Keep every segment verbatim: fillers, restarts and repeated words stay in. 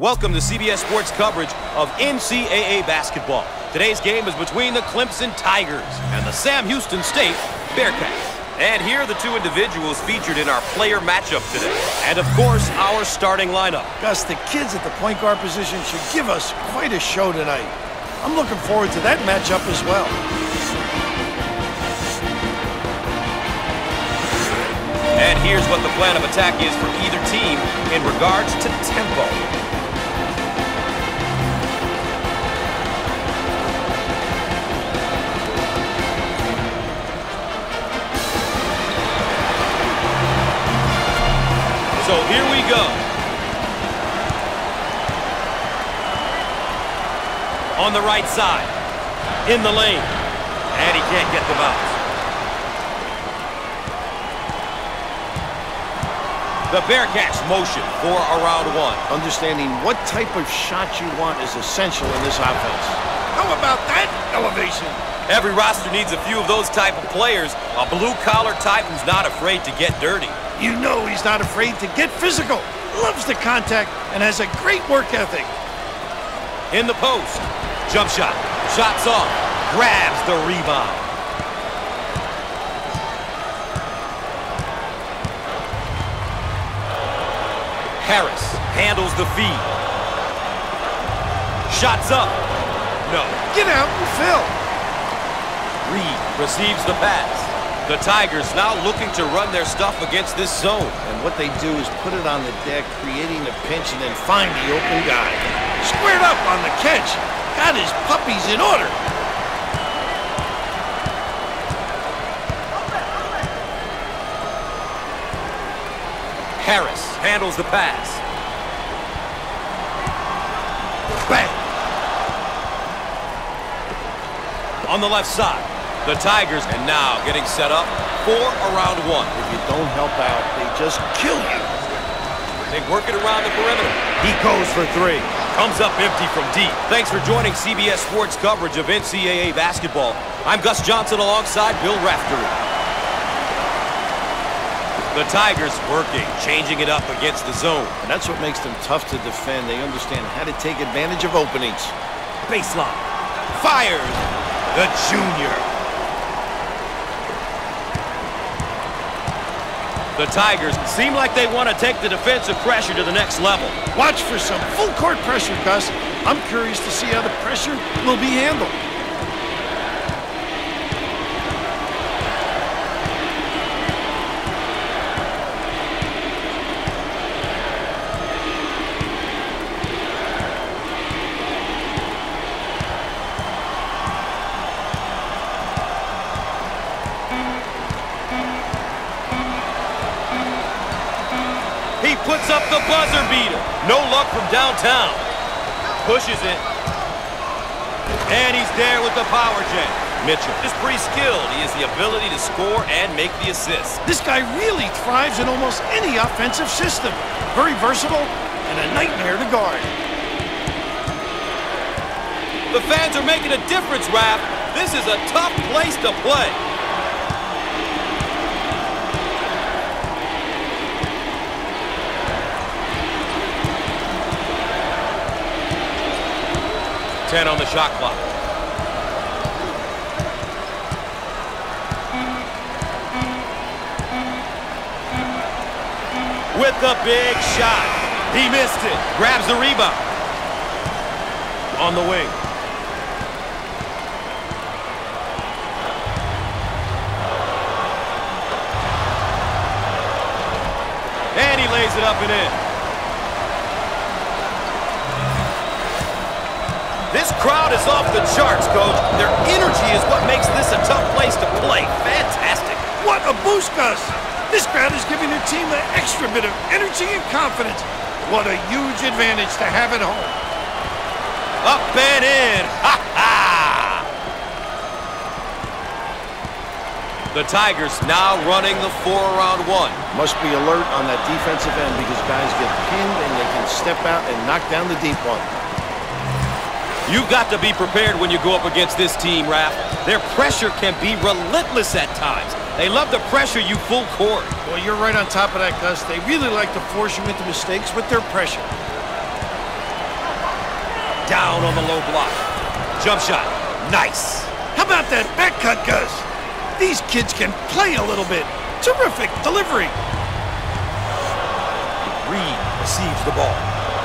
Welcome to C B S Sports coverage of N C double A basketball. Today's game is between the Clemson Tigers and the Sam Houston State Bearcats. And here are the two individuals featured in our player matchup today. And of course, our starting lineup. Gus, the kids at the point guard position should give us quite a show tonight. I'm looking forward to that matchup as well. And here's what the plan of attack is for either team in regards to tempo. So here we go. On the right side, in the lane, and he can't get the bounce. The Bearcats motion for a round one. Understanding what type of shot you want is essential in this offense. How about that elevation? Every roster needs a few of those type of players. A blue-collar type who's not afraid to get dirty. You know he's not afraid to get physical, loves the contact, and has a great work ethic. In the post, jump shot, shots off, grabs the rebound. Harris handles the feed. Shots up, no. Get out and fill. Reed receives the pass. The Tigers now looking to run their stuff against this zone. And what they do is put it on the deck, creating a pinch, and then find the open guy. Squared up on the catch. Got his puppies in order. Harris handles the pass. Bang! On the left side. The Tigers, and now getting set up for a round one. If you don't help out, they just kill you. They work it around the perimeter. He goes for three. Comes up empty from deep. Thanks for joining C B S Sports coverage of N C double A basketball. I'm Gus Johnson alongside Bill Raftery. The Tigers working, changing it up against the zone. And that's what makes them tough to defend. They understand how to take advantage of openings. Baseline. Fires. The junior. The Tigers seem like they want to take the defensive pressure to the next level. Watch for some full court pressure, Gus. I'm curious to see how the pressure will be handled. He puts up the buzzer beater. No luck from downtown. Pushes it. And he's there with the power jam. Mitchell is pretty skilled. He has the ability to score and make the assist. This guy really thrives in almost any offensive system. Very versatile and a nightmare to guard. The fans are making a difference, Raph. This is a tough place to play. ten on the shot clock. With the big shot. He missed it. Grabs the rebound. On the wing. And he lays it up and in. This crowd is off the charts, Coach. Their energy is what makes this a tough place to play. Fantastic. What a boost, Gus. This crowd is giving their team an extra bit of energy and confidence. What a huge advantage to have at home. Up and in. Ha ha! The Tigers now running the four-round one. Must be alert on that defensive end because guys get pinned and they can step out and knock down the deep one. You've got to be prepared when you go up against this team, Raph. Their pressure can be relentless at times. They love to pressure you full court. Well, you're right on top of that, Gus. They really like to force you into mistakes with their pressure. Down on the low block. Jump shot. Nice. How about that back cut, Gus? These kids can play a little bit. Terrific delivery. Reed receives the ball.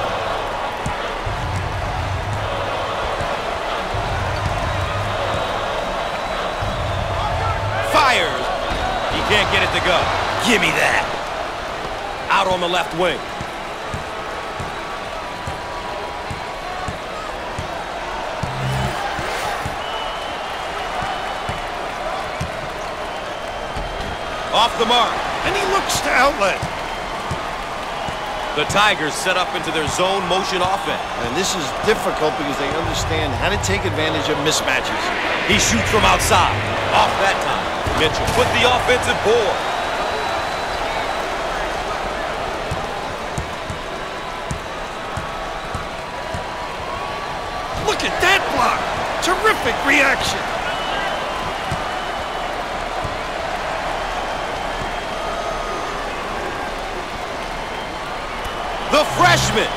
Fires. He can't get it to go. Give me that. Out on the left wing. Off the mark. And he looks to outlet. The Tigers set up into their zone motion offense. And this is difficult because they understand how to take advantage of mismatches. He shoots from outside. Off that time. Mitchell with the offensive board. Look at that block. Terrific reaction. The freshman.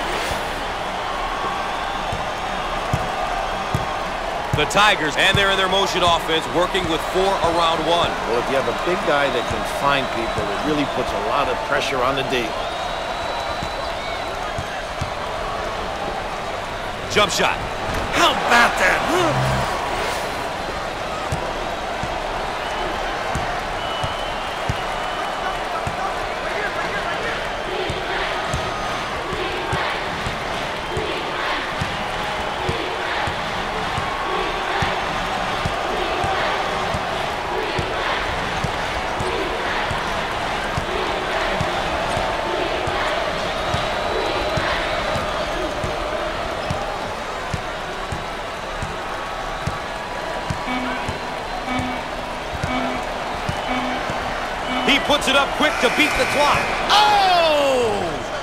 The Tigers, and they're in their motion offense, working with four around one. Well, if you have a big guy that can find people, it really puts a lot of pressure on the D. Jump shot. How about that, huh? He puts it up quick to beat the clock. Oh!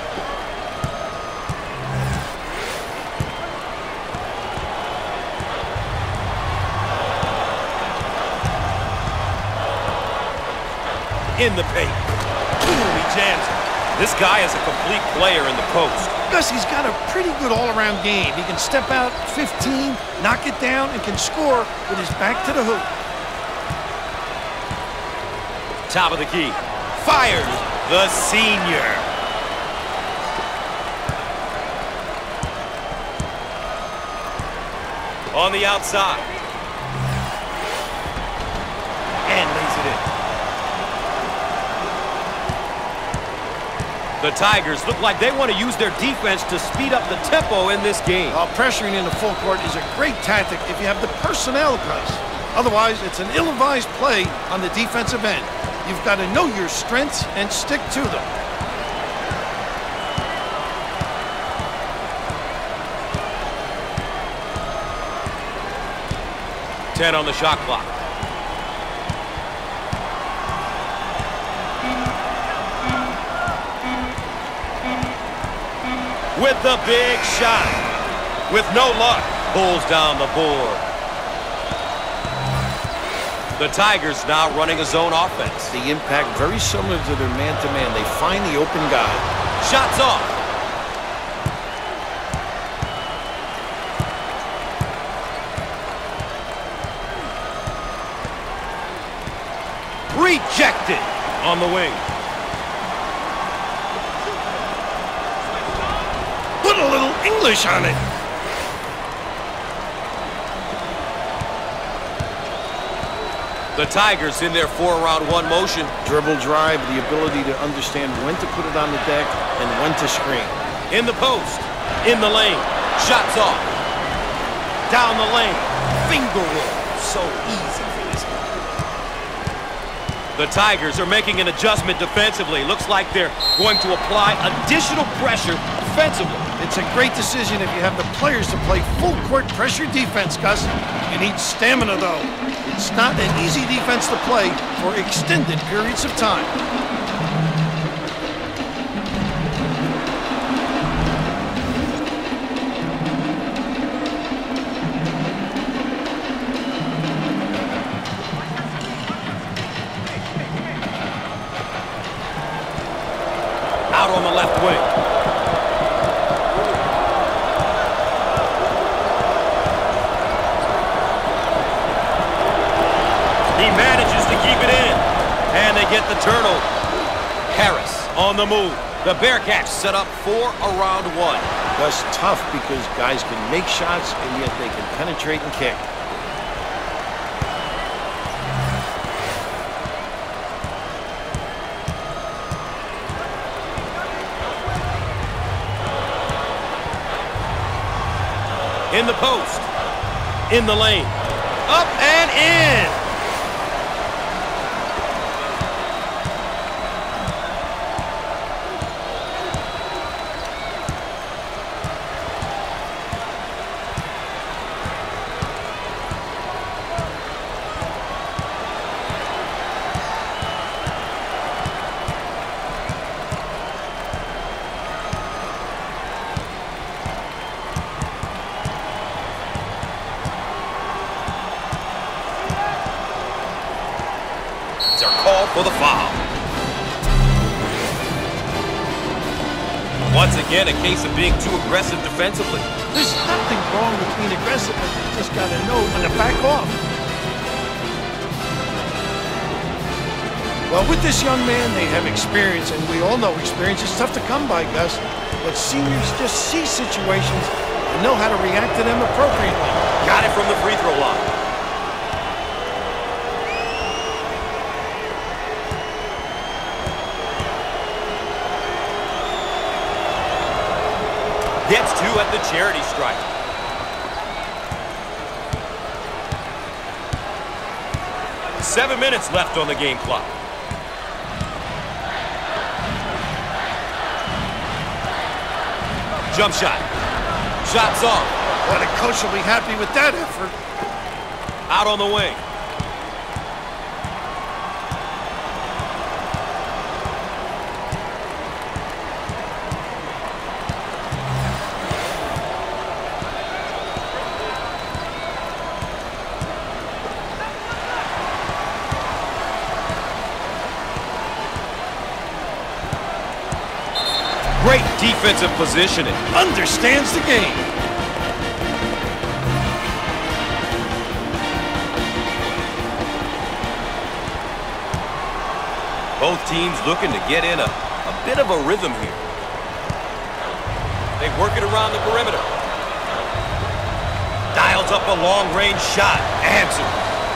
In the paint. Boom, he jams it. This guy is a complete player in the post. Gus, he's got a pretty good all-around game. He can step out fifteen, knock it down, and can score with his back to the hoop. Top of the key. Fires the senior. On the outside. And lays it in. The Tigers look like they want to use their defense to speed up the tempo in this game. While pressuring in the full court is a great tactic if you have the personnel, Gus. Otherwise, it's an ill-advised play on the defensive end. You've got to know your strengths and stick to them. ten on the shot clock. With the big shot. With no luck. Pulls down the board. The Tigers now running a zone offense. The impact very similar to their man-to-man. They find the open guy. Shots off. Rejected on the wing. Put a little English on it. The Tigers in their four-round-one motion. Dribble drive, the ability to understand when to put it on the deck and when to screen. In the post. In the lane. Shots off. Down the lane. Finger roll. So easy for this guy. The Tigers are making an adjustment defensively. Looks like they're going to apply additional pressure defensively. It's a great decision if you have the players to play full-court pressure defense, Gus. You need stamina, though. It's not an easy defense to play for extended periods of time. Out on the left wing. get the turnover. Harris on the move. The Bearcats set up for a round one. That's tough because guys can make shots and yet they can penetrate and kick. In the post. In the lane. Up and in. Call for the foul. Once again, a case of being too aggressive defensively. There's nothing wrong with being aggressive, but you just got to know when to back off. Well, with this young man, they have experience, and we all know experience is tough to come by, Gus. But seniors just see situations and know how to react to them appropriately. Got it from the free throw line. Gets two at the charity stripe. Seven minutes left on the game clock. Jump shot. Shots off. Well, the coach will be happy with that effort. Out on the wing. Great defensive positioning. Understands the game. Both teams looking to get in a, a bit of a rhythm here. They work it around the perimeter. Dials up a long-range shot. Answered.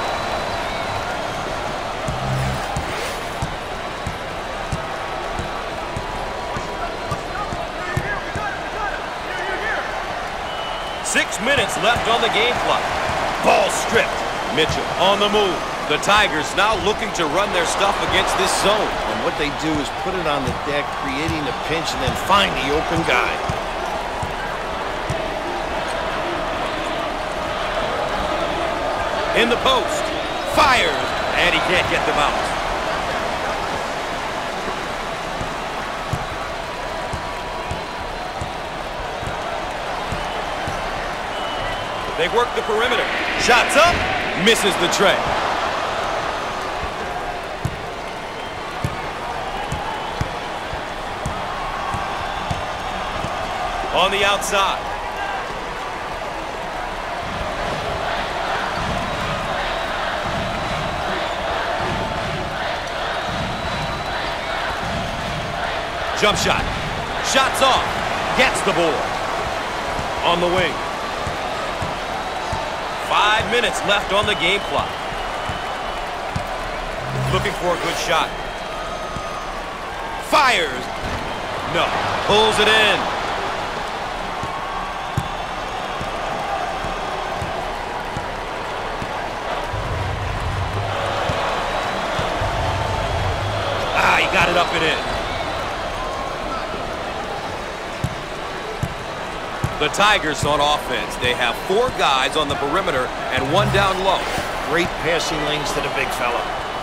Six minutes left on the game clock. Ball stripped. Mitchell on the move. The Tigers now looking to run their stuff against this zone. And what they do is put it on the deck, creating a pinch, and then find the open guy. In the post. Fires. And he can't get them out. They work the perimeter. Shots up. Misses the tray. On the outside. Jump shot. Shots off. Gets the board. On the wing. Five minutes left on the game clock. Looking for a good shot. Fires. No. Pulls it in. Ah, he got it up and in. The Tigers on offense. They have four guys on the perimeter and one down low. Great passing lanes to the big fella.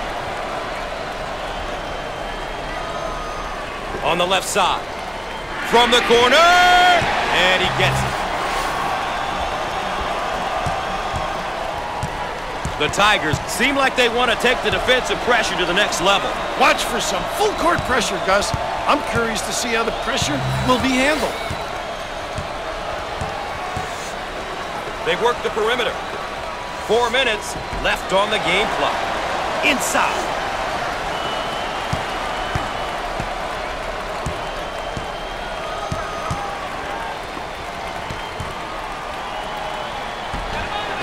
On the left side. From the corner. And he gets it. The Tigers seem like they want to take the defensive pressure to the next level. Watch for some full court pressure, Gus. I'm curious to see how the pressure will be handled. They work the perimeter. Four minutes left on the game clock. Inside.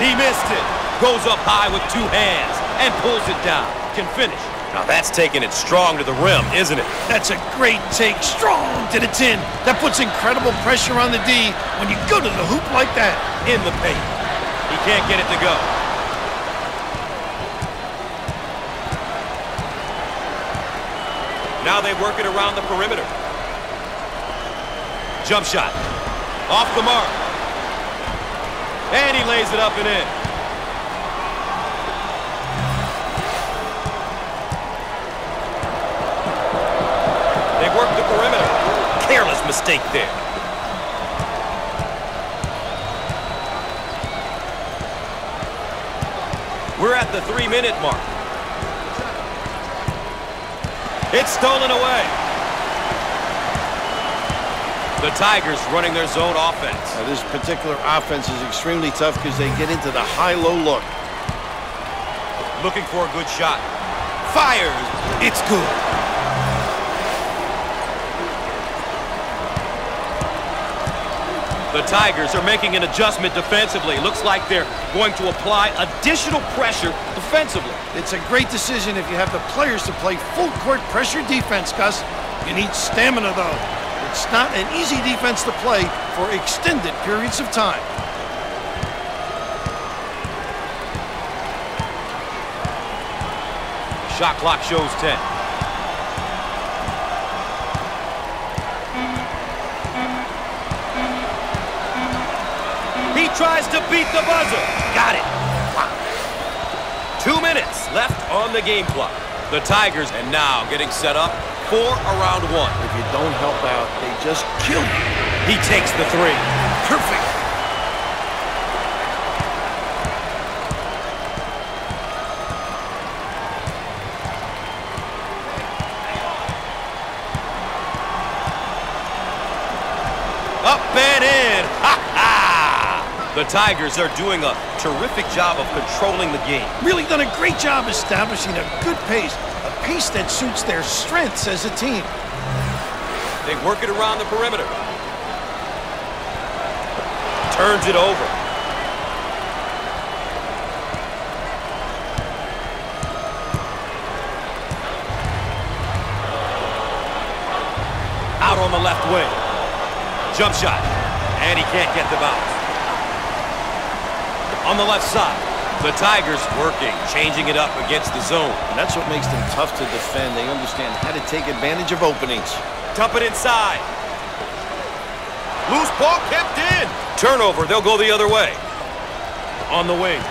He missed it. Goes up high with two hands and pulls it down. Can finish. Now that's taking it strong to the rim, isn't it? That's a great take, strong to the tin. That puts incredible pressure on the D when you go to the hoop like that. In the paint. He can't get it to go. Now they work it around the perimeter. Jump shot. Off the mark. And he lays it up and in. They work the perimeter. Careless mistake there. We're at the three-minute mark. It's stolen away. The Tigers running their zone offense. Now, this particular offense is extremely tough because they get into the high-low look. Looking for a good shot. Fires. It's good. The Tigers are making an adjustment defensively. Looks like they're going to apply additional pressure defensively. It's a great decision if you have the players to play full-court pressure defense, Gus. You need stamina, though. It's not an easy defense to play for extended periods of time. Shot clock shows ten. He tries to beat the buzzer. Got it. Two minutes left on the game clock. The Tigers and now getting set up for a round one. If you don't help out, they just kill you. He takes the three. Perfect. Up and in. Ha ha! The Tigers are doing a terrific job of controlling the game. Really done a great job establishing a good pace, a pace that suits their strengths as a team. They work it around the perimeter. Turns it over. Out on the left wing. Jump shot. And he can't get the bounce. On the left side, the Tigers working, changing it up against the zone. And that's what makes them tough to defend. They understand how to take advantage of openings. Dump it inside. Loose ball kept in. Turnover, they'll go the other way. On the wing.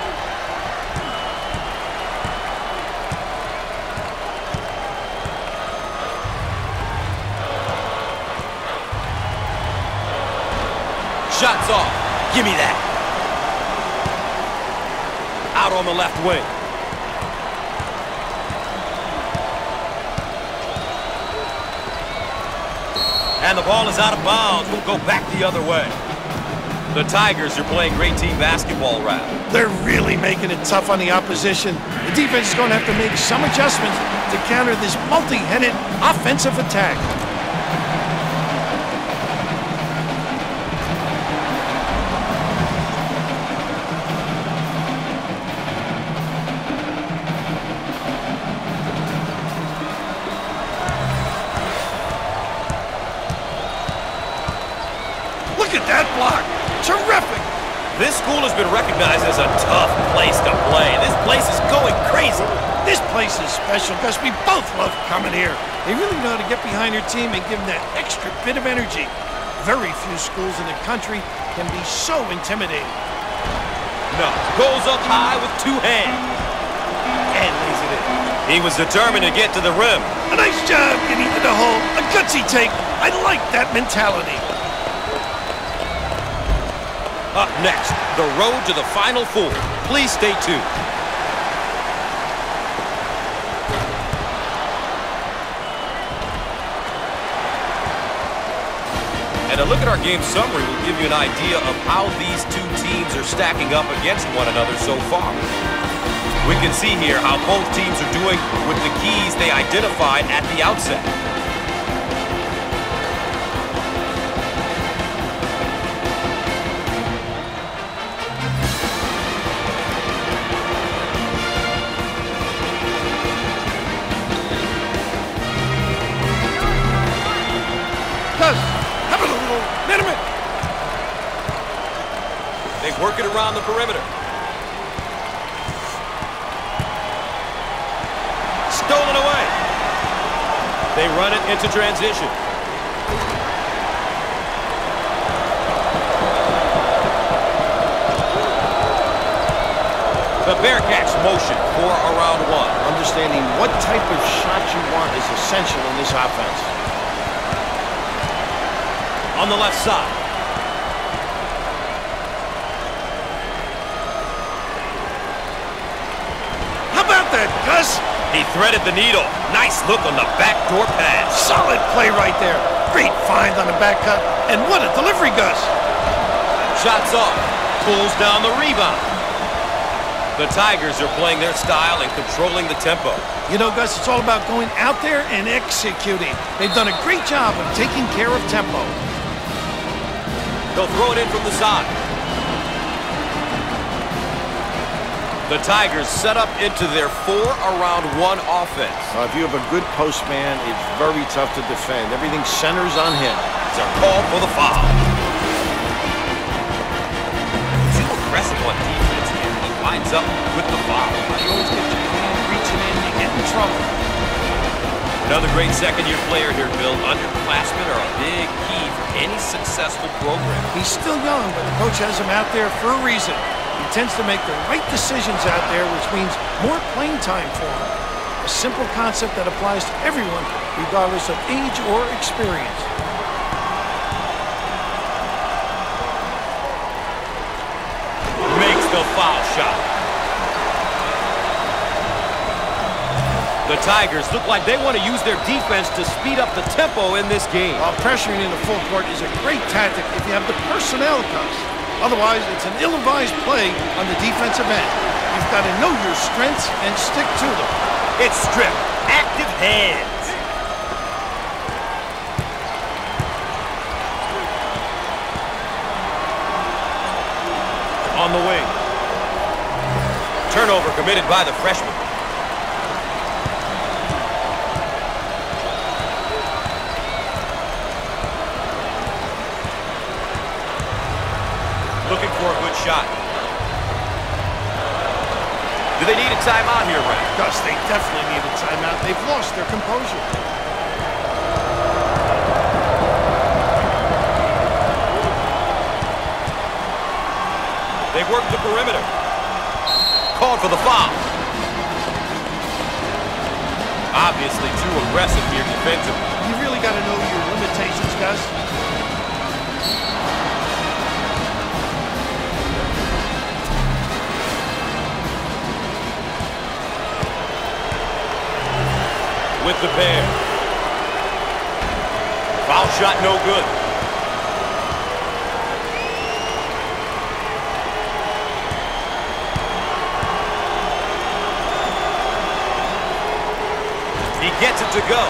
Shots off. Give me that. Out on the left wing. And the ball is out of bounds. We'll go back the other way. The Tigers are playing great team basketball round. They're really making it tough on the opposition. The defense is going to have to make some adjustments to counter this multi-headed offensive attack. Look at that block. Terrific. This school has been recognized as a tough place to play. This place is going crazy. This place is special, Gus. We both love coming here. They really know how to get behind their team and give them that extra bit of energy. Very few schools in the country can be so intimidating. No. Goes up high with two hands. And lays it in. He was determined to get to the rim. A nice job getting to the hole. A gutsy take. I like that mentality. Up next, the road to the Final Four. Please stay tuned. And a look at our game summary will give you an idea of how these two teams are stacking up against one another so far. We can see here how both teams are doing with the keys they identified at the outset. Gus, how about a little minimum? They work it around the perimeter. Stolen away. They run it into transition. The Bearcats motion for a round one. Understanding what type of shot you want is essential in this offense. On the left side. How about that, Gus? He threaded the needle. Nice look on the backdoor pass. Solid play right there. Great find on the back cut. And what a delivery, Gus. Shots off. Pulls down the rebound. The Tigers are playing their style and controlling the tempo. You know, Gus, it's all about going out there and executing. They've done a great job of taking care of tempo. They'll throw it in from the side. The Tigers set up into their four-around-one offense. Uh, if you have a good post man, it's very tough to defend. Everything centers on him. It's a call for the foul. Too aggressive on defense, and he winds up with the foul. You always get your hand reaching in, you get in trouble. Another great second-year player here, Bill. Underclassmen are a big key for any successful program. He's still young, but the coach has him out there for a reason. He tends to make the right decisions out there, which means more playing time for him. A simple concept that applies to everyone, regardless of age or experience. Makes the foul shot. The Tigers look like they want to use their defense to speed up the tempo in this game. While pressuring in the full court is a great tactic if you have the personnel, Gus. Otherwise, it's an ill-advised play on the defensive end. You've got to know your strengths and stick to them. It's stripped. Active hands. On the wing. Turnover committed by the freshman. Looking for a good shot. Do they need a timeout here, Ray? Gus, they definitely need a timeout. They've lost their composure. They work the perimeter. Called for the foul. Obviously too aggressive here defensively. You really got to know your limitations, Gus. With the pair. Foul shot no good. He gets it to go.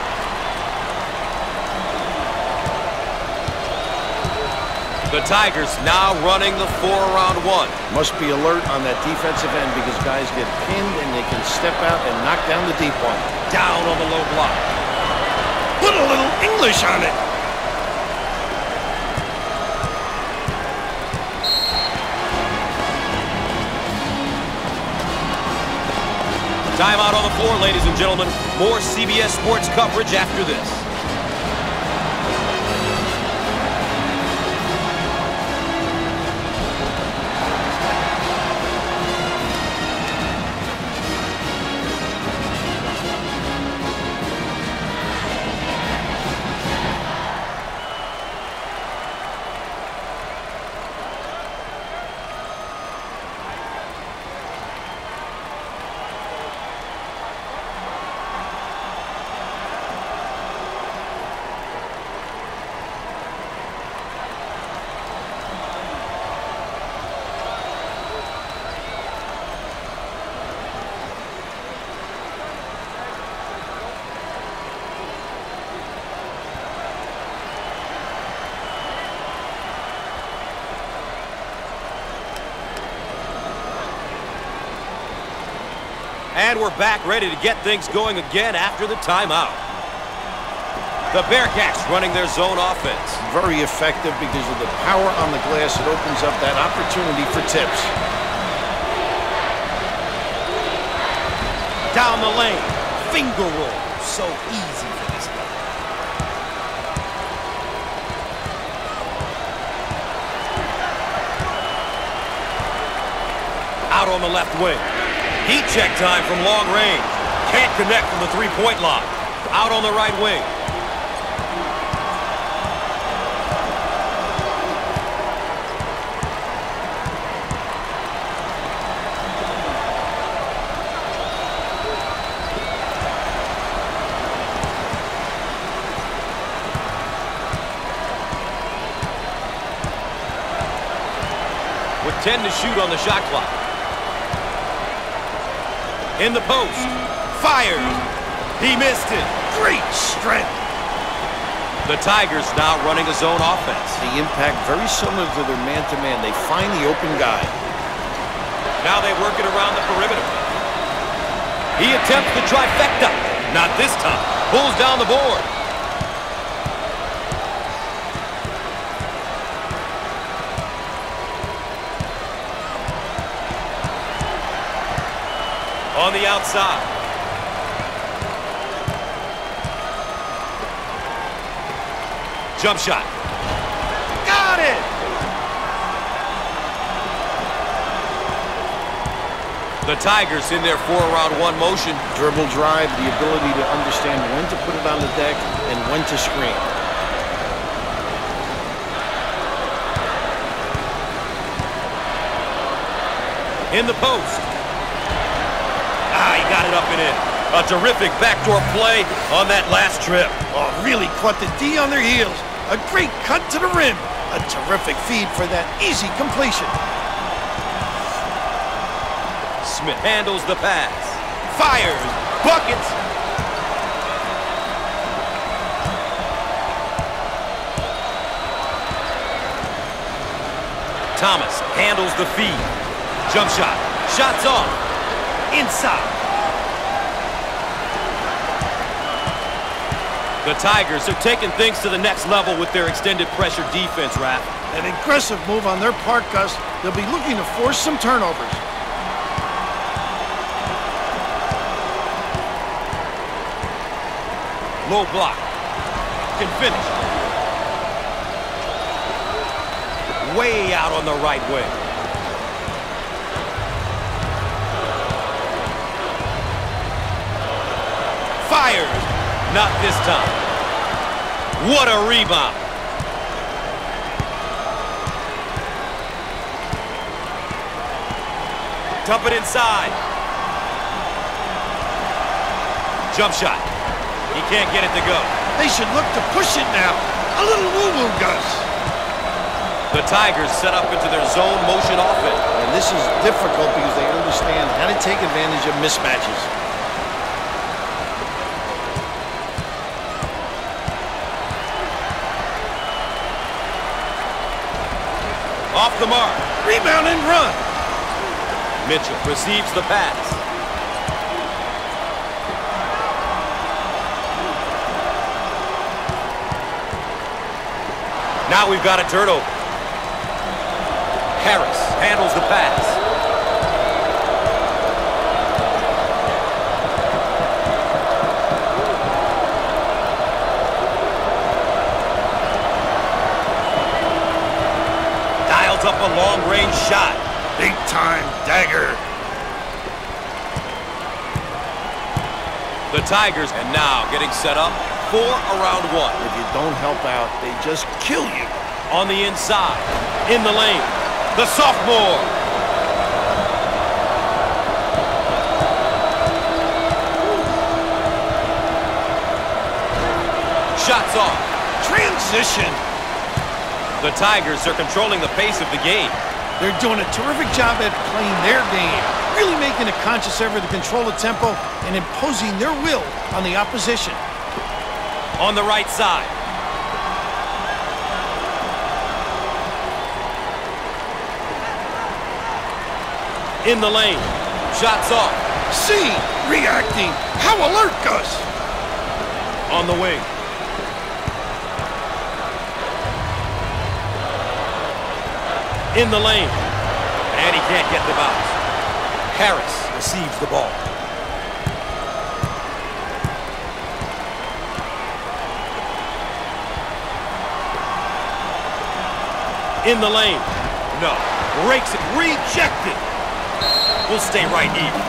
The Tigers now running the four-around one. Must be alert on that defensive end because guys get pinned and they can step out and knock down the deep one. Down on the low block. Put a little English on it. Timeout on the floor, ladies and gentlemen. More C B S Sports coverage after this. And we're back ready to get things going again after the timeout. The Bearcats running their zone offense. Very effective because of the power on the glass. It opens up that opportunity for tips. Down the lane. Finger roll. So easy for this guy. Out on the left wing. Heat check time from long range. Can't connect from the three-point line. Out on the right wing. With ten to shoot on the shot clock. In the post. Fired. He missed it. Great strength. The Tigers now running a zone offense. The impact very similar to their man-to-man. They find the open guy. Now they work it around the perimeter. He attempts the trifecta. Not this time. Pulls down the board. On the outside. Jump shot. Got it! The Tigers in their four-around-one motion. Dribble drive, the ability to understand when to put it on the deck and when to screen. In the post. Ah, he got it up and in. A terrific backdoor play on that last trip. Oh, really caught the D on their heels. A great cut to the rim. A terrific feed for that easy completion. Smith handles the pass. Fires. Buckets. Thomas handles the feed. Jump shot. Shots off. Inside. The Tigers are taking things to the next level with their extended pressure defense, Raph. An aggressive move on their part, Gus. They'll be looking to force some turnovers. Low block. Can finish. Way out on the right wing. Fires. Not this time. What a rebound. Dump it inside. Jump shot. He can't get it to go. They should look to push it now. A little woo-woo, Gus. The Tigers set up into their zone motion offense. And this is difficult because they understand how to take advantage of mismatches. Off the mark. Rebound and run. Mitchell receives the pass. Now we've got a turnover. Harris handles the pass. Dials up a long-range shot. Big-time dagger. The Tigers, and now getting set up for a round one. If you don't help out, they just kill you. On the inside, in the lane, the sophomore. Shots off. Transition. The Tigers are controlling the pace of the game. They're doing a terrific job at playing their game, really making a conscious effort to control the tempo and imposing their will on the opposition. On the right side. In the lane. Shots off. See, reacting. How alert, Gus. On the wing. In the lane. And he can't get the bounce. Harris receives the ball. In the lane. No. Breaks it. Rejected. Will stay right even.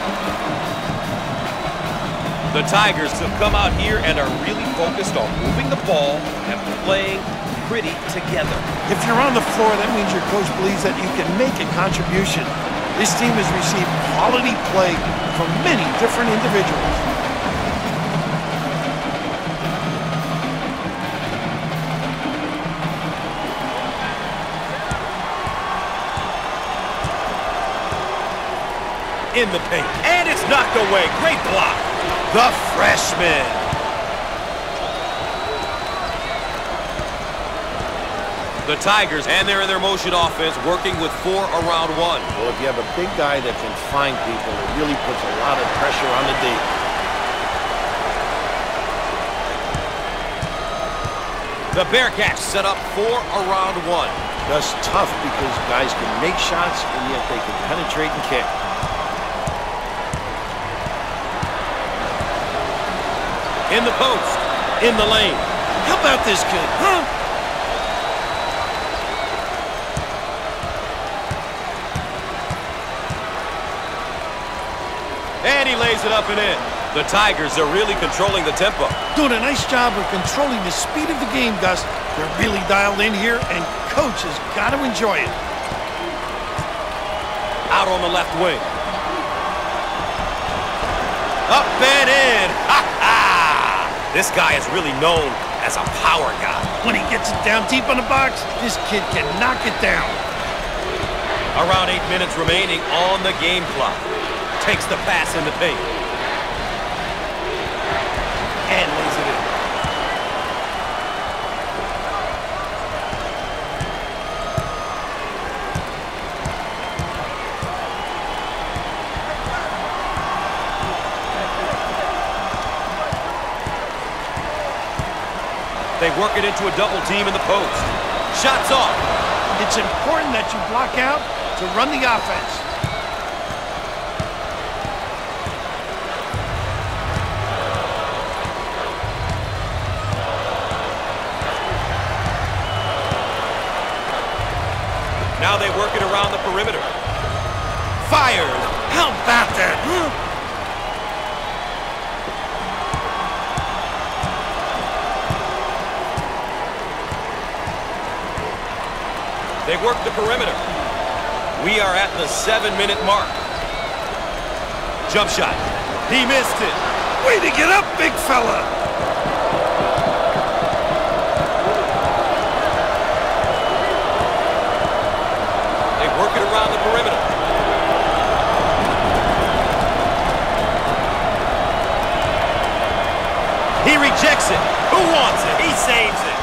The Tigers have come out here and are really focused on moving the ball and playing pretty together. If you're on the floor, that means your coach believes that you can make a contribution. This team has received quality play from many different individuals. In the paint. And it's knocked away. Great block. The freshman. The Tigers, and they're in their motion offense, working with four around one. Well, if you have a big guy that can find people, it really puts a lot of pressure on the D. The Bearcats set up four around one. That's tough because guys can make shots, and yet they can penetrate and kick. In the post. In the lane. How about this kid, huh? And he lays it up and in. The Tigers are really controlling the tempo. Doing a nice job of controlling the speed of the game, Gus. They're really dialed in here, and coach has got to enjoy it. Out on the left wing. Up and in. Ha ha! This guy is really known as a power guy. When he gets it down deep on the box, this kid can knock it down. Around eight minutes remaining on the game clock. Takes the pass in the paint. And lays it in. They work it into a double team in the post. Shots off. It's important that you block out to run the offense. Now they work it around the perimeter. Fired. How about that, huh? They work the perimeter. We are at the seven-minute mark. Jump shot. He missed it. Way to get up, big fella. They work it around the perimeter. He rejects it. Who wants it? He saves it.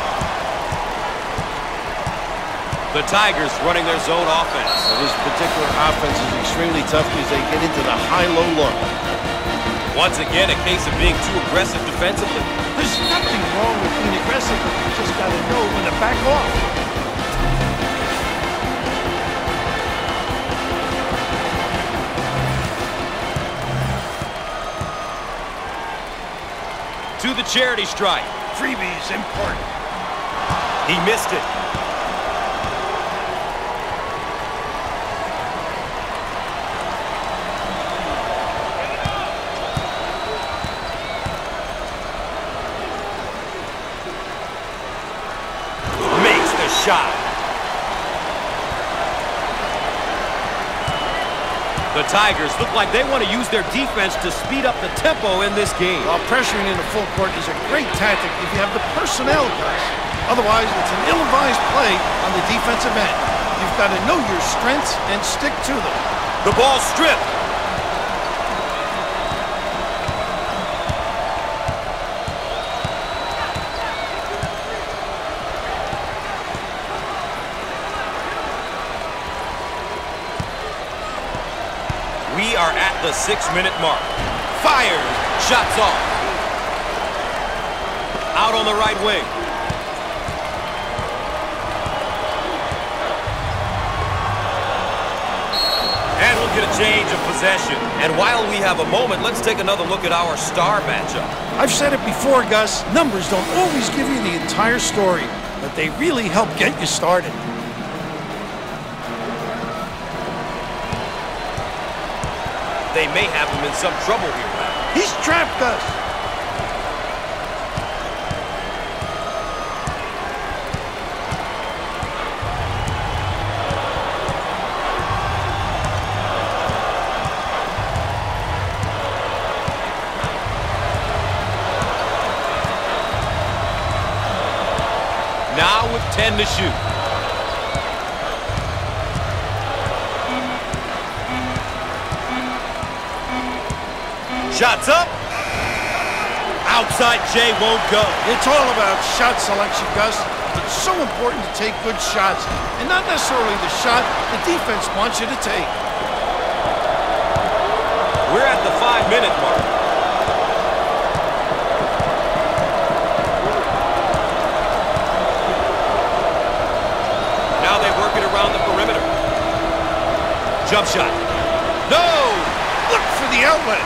The Tigers running their zone offense. Well, this particular offense is extremely tough because they get into the high-low look. Once again, a case of being too aggressive defensively. There's nothing wrong with being aggressive, but you just got to know when to back off. To the charity stripe. Freebies important. He missed it. Shot. The Tigers look like they want to use their defense to speed up the tempo in this game. While pressuring in the full court is a great tactic if you have the personnel, guys. Otherwise, it's an ill-advised play on the defensive end. You've got to know your strengths and stick to them. The ball stripped. We are at the six-minute mark. Fired. Shots off. Out on the right wing. get a change of possession. And while we have a moment, let's take another look at our star matchup. I've said it before, Gus. Numbers don't always give you the entire story, but they really help get you started. They may have him in some trouble here now. He's trapped, Gus. Now with ten to shoot. Shots up. Outside J won't go. It's all about shot selection, Gus. It's so important to take good shots, and not necessarily the shot the defense wants you to take. We're at the five-minute mark. Now they work it around the perimeter. Jump shot. No! Look for the outlet.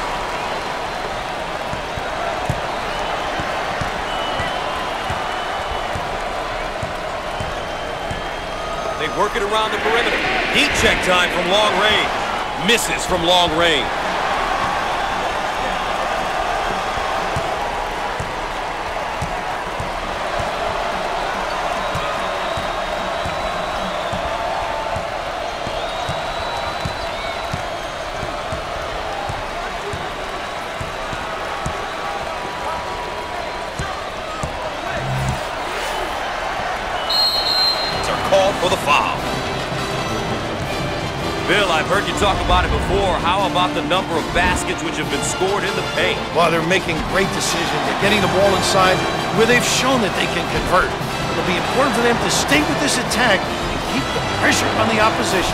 They work it around the perimeter. Heat check time from long range. Misses from long range. Called for the foul. Bill, I've heard you talk about it before. How about the number of baskets which have been scored in the paint? Well, they're making great decisions. They're getting the ball inside where they've shown that they can convert. It'll be important for them to stay with this attack and keep the pressure on the opposition.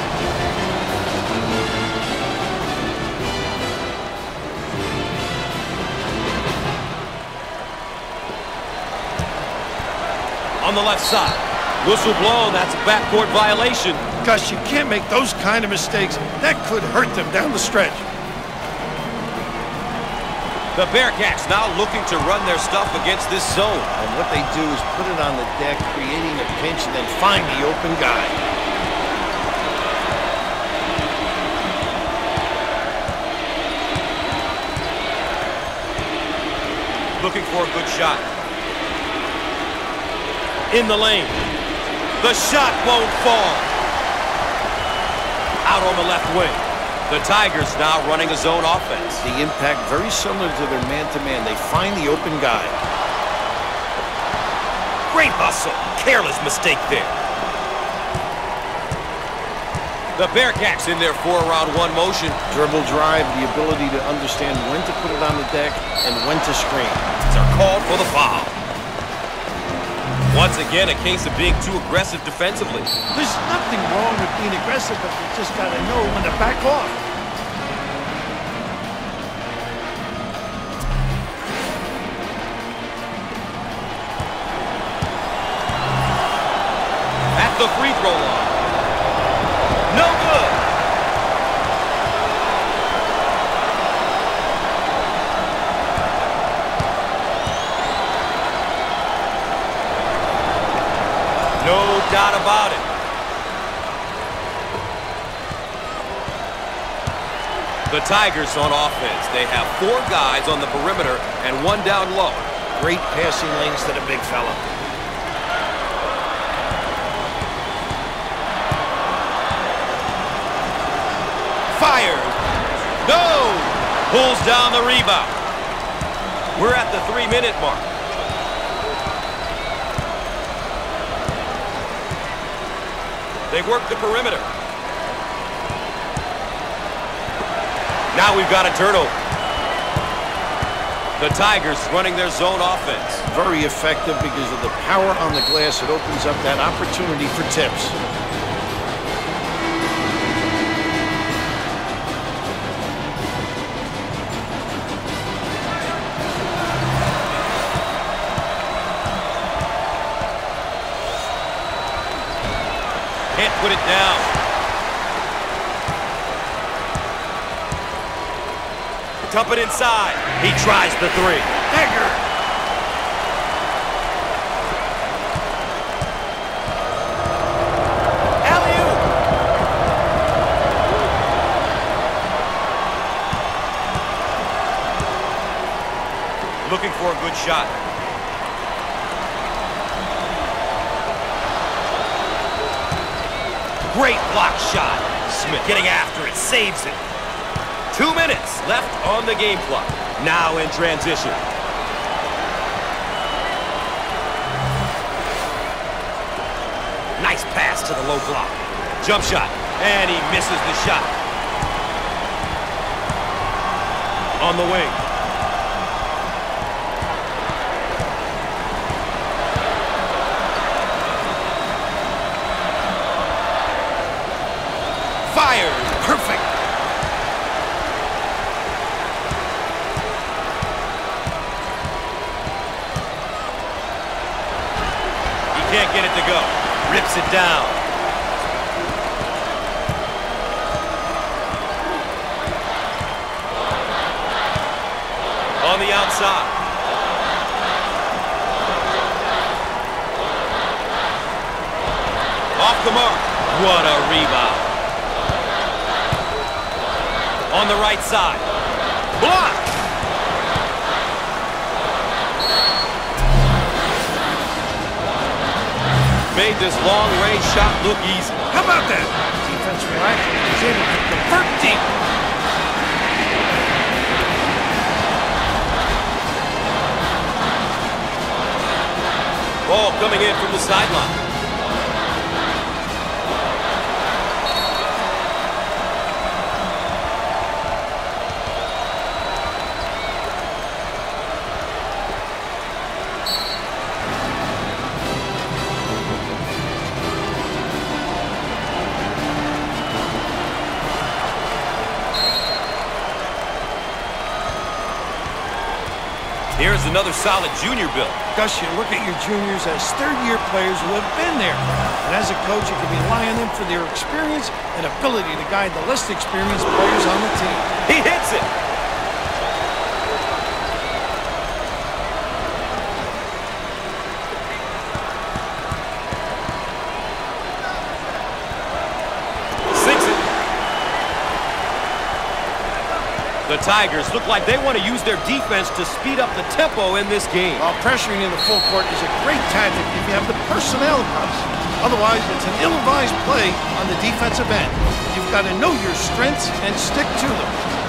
On the left side. Whistle blown, that's a backcourt violation. Gus, you can't make those kind of mistakes. That could hurt them down the stretch. The Bearcats now looking to run their stuff against this zone. And what they do is put it on the deck, creating a pinch, and then find the open guy. Looking for a good shot. In the lane. The shot won't fall. Out on the left wing. The Tigers now running a zone offense. The impact very similar to their man-to-man. They find the open guy. Great hustle. Careless mistake there. The Bearcats in their four-round one motion. Dribble drive, the ability to understand when to put it on the deck and when to screen. They're called for the foul. Once again, a case of being too aggressive defensively. There's nothing wrong with being aggressive, but you just got to know when to back off. At the free throw line. No good. No doubt about it. The Tigers on offense. They have four guys on the perimeter and one down low. Great passing lanes to the big fella. Fires. No! Pulls down the rebound. We're at the three-minute mark. They work the perimeter. Now we've got a turnover. The Tigers running their zone offense. Very effective because of the power on the glass. It opens up that opportunity for tips. Can't put it down. Dump it inside. He tries the three. Dagger. Alley-oop. Looking for a good shot. Great block shot. Smith getting after it, saves it. Two minutes left on the game clock. Now in transition. Nice pass to the low block. Jump shot, and he misses the shot. On the wing. Fires. Perfect. He can't get it to go. Rips it down. On the outside. Off the mark. What a rebound. On the right side. Block! Made this long-range shot look easy. How about that? Defense reacted. He's able to convert deep. Ball coming in from the sideline. Here's another solid junior build. Gus, you look at your juniors as third-year players who have been there. And as a coach, you can rely on them for their experience and ability to guide the less experienced players on the team. He hits it. Sinks it. The Tigers look like they want to use their defense to speed up the tempo in this game. While pressuring in the full court is a great tactic if you have the personnel across. Otherwise, it's an ill-advised play on the defensive end. You've got to know your strengths and stick to them.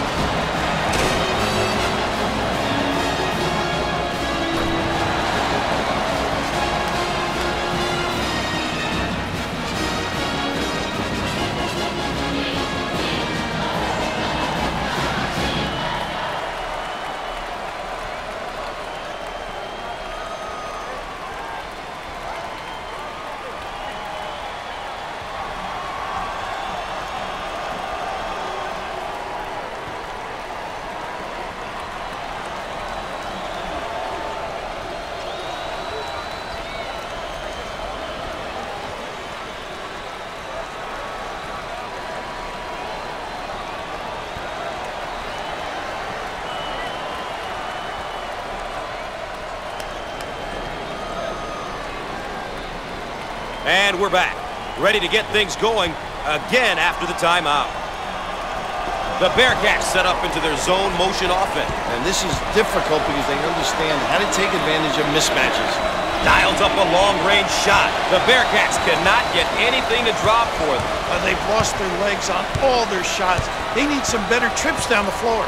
And we're back, ready to get things going again after the timeout. The Bearcats set up into their zone motion offense. And this is difficult because they understand how to take advantage of mismatches. Dials up a long-range shot. The Bearcats cannot get anything to drop for them. Uh, they've lost their legs on all their shots. They need some better trips down the floor.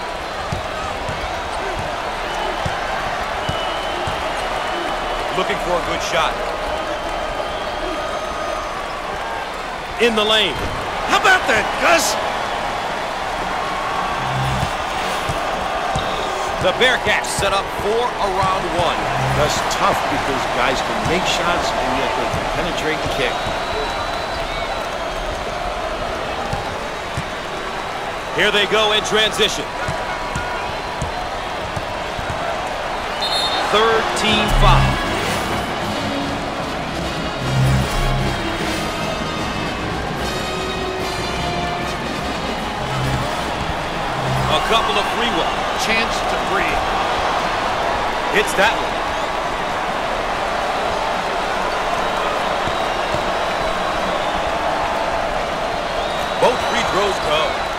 Looking for a good shot. In the lane. How about that, Gus? The Bearcats set up for a round one. That's tough because guys can make shots and yet they can penetrate and kick. Here they go in transition. Third team foul. A couple of free ones. Chance to breathe. Hits that one. Both free throws go.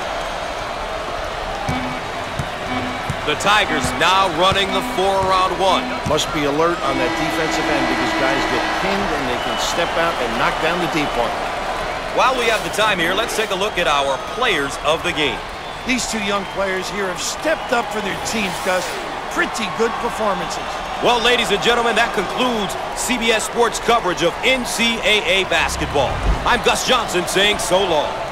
The Tigers now running the four-around one. Must be alert on that defensive end because guys get pinned and they can step out and knock down the deep one. While we have the time here, let's take a look at our players of the game. These two young players here have stepped up for their teams, Gus. Pretty good performances. Well, ladies and gentlemen, that concludes C B S Sports coverage of N C double A basketball. I'm Gus Johnson saying so long.